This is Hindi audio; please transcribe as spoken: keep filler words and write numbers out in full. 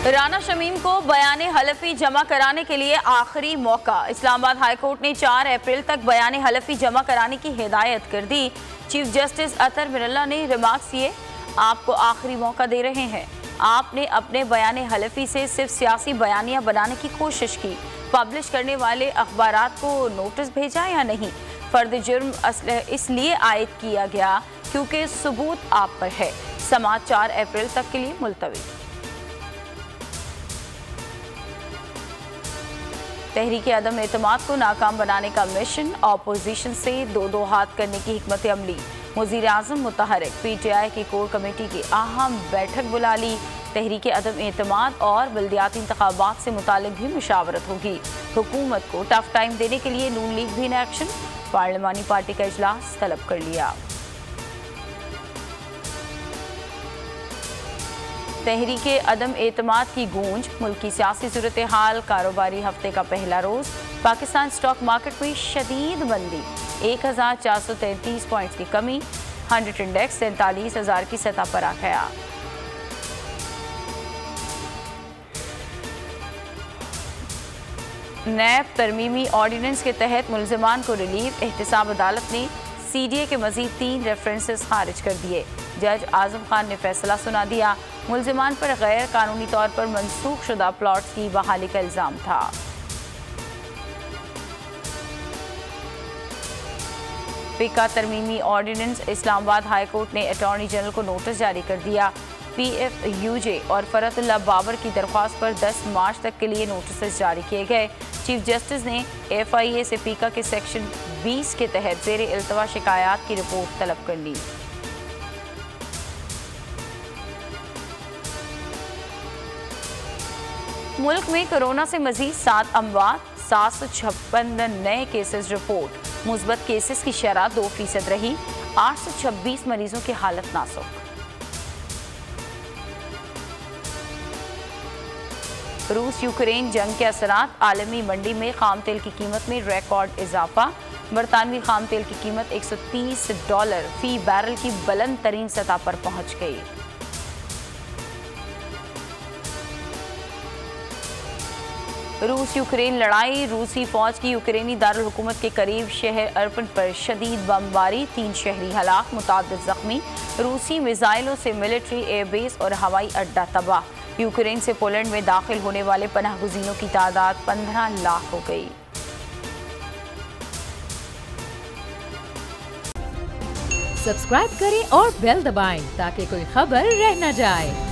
राना शमीम को बयान हलफी जमा कराने के लिए आखिरी मौका। इस्लामाबाद हाई कोर्ट ने चार अप्रैल तक बयान हलफी जमा कराने की हिदायत कर दी। चीफ जस्टिस अतर मिरल्ला ने रिमार्क्स किए, आपको आखिरी मौका दे रहे हैं। आपने अपने बयान हलफी से सिर्फ सियासी बयानियां बनाने की कोशिश की। पब्लिश करने वाले अखबारात को नोटिस भेजा या नहीं? फर्द जुर्म इसलिए आयद किया गया क्योंकि सबूत आप पर है। समाअत चार अप्रैल तक के लिए मुलतवी। तहरीके अदम एतमाद को नाकाम बनाने का मिशन, ऑपोजिशन से दो दो हाथ करने की हिकमत अमली। वज़ीर आज़म मुतहरिक पी टी आई की कोर कमेटी की अहम बैठक बुला ली। तहरीके अदम एतमाद और बल्दियाती इंतखाबात से मुतालिक भी मुशावरत होगी। हुकूमत को टफ टाइम देने के लिए नून लीग भी इन एक्शन, पार्लिमानी पार्टी का इजलास तलब कर लिया। तहरीके अदम एतमाद की गूंज, मुल्की सियासी सूरत हाल, कारोबारी हफ्ते का पहला रोज। पाकिस्तान स्टॉक मार्केट में शदीद मंदी, एक हजार चार सौ तैंतीस पॉइंट्स की कमी। हंड्रेड इंडेक्स सैंतालीस हजार की सतह पर आ गया। नैब तरमीमी ऑर्डिनेंस के तहत मुलजमान को रिलीफ। एहतसाब अदालत ने सी डी ए के मजीद तीन रेफरेंसेस खारिज कर दिए। जज आजम खान ने फैसला सुना दिया, मुलजमान पर गैर कानूनी तौर पर मनसूख शुदा प्लॉट्स की बहाली का इल्जाम था। पिका तरमीमी ऑर्डिनेंस। इस्लामाबाद हाई कोर्ट ने अटॉर्नी जनरल को नोटिस जारी कर दिया। पी एफ यू जे और फरतुल्लाह बाबर की दरख्वास्त पर दस मार्च तक के लिए नोटिस जारी किए गए। चीफ जस्टिस ने एफ आई ए से पीका के सेक्शन बीस के तहत जेर इल्तवा शिकायत की रिपोर्ट तलब कर ली। मुल्क में कोरोना से मजीद सात अमवात, सात सौ छप्पन नए केसेस रिपोर्ट। मुस्बत केसेस की शरह दो फीसद रही। आठ सौ छब्बीस मरीजों की हालत नाजुक। रूस यूक्रेन जंग के असरात। आलमी मंडी में खाम तेल की कीमत में रिकॉर्ड इजाफा। बरतानवी खाम तेल की कीमत एक सौ तीस डॉलर फी बैरल की बुलंद तरीन सतह पर पहुंच गई। रूस यूक्रेन लड़ाई। रूसी फौज की यूक्रेनी दारुल हुकूमत के करीब शहर अर्पन पर शदीद बमबारी, तीन शहरी हलाक, मुताबिद जख्मी। रूसी मिसाइलों से मिलिट्री एयरबेस और हवाई अड्डा तबाह। यूक्रेन से पोलैंड में दाखिल होने वाले पनाहगुज़ीनों की तादाद पंद्रह लाख हो गई। सब्सक्राइब करें और बेल दबाएं ताकि कोई खबर रह न जाए।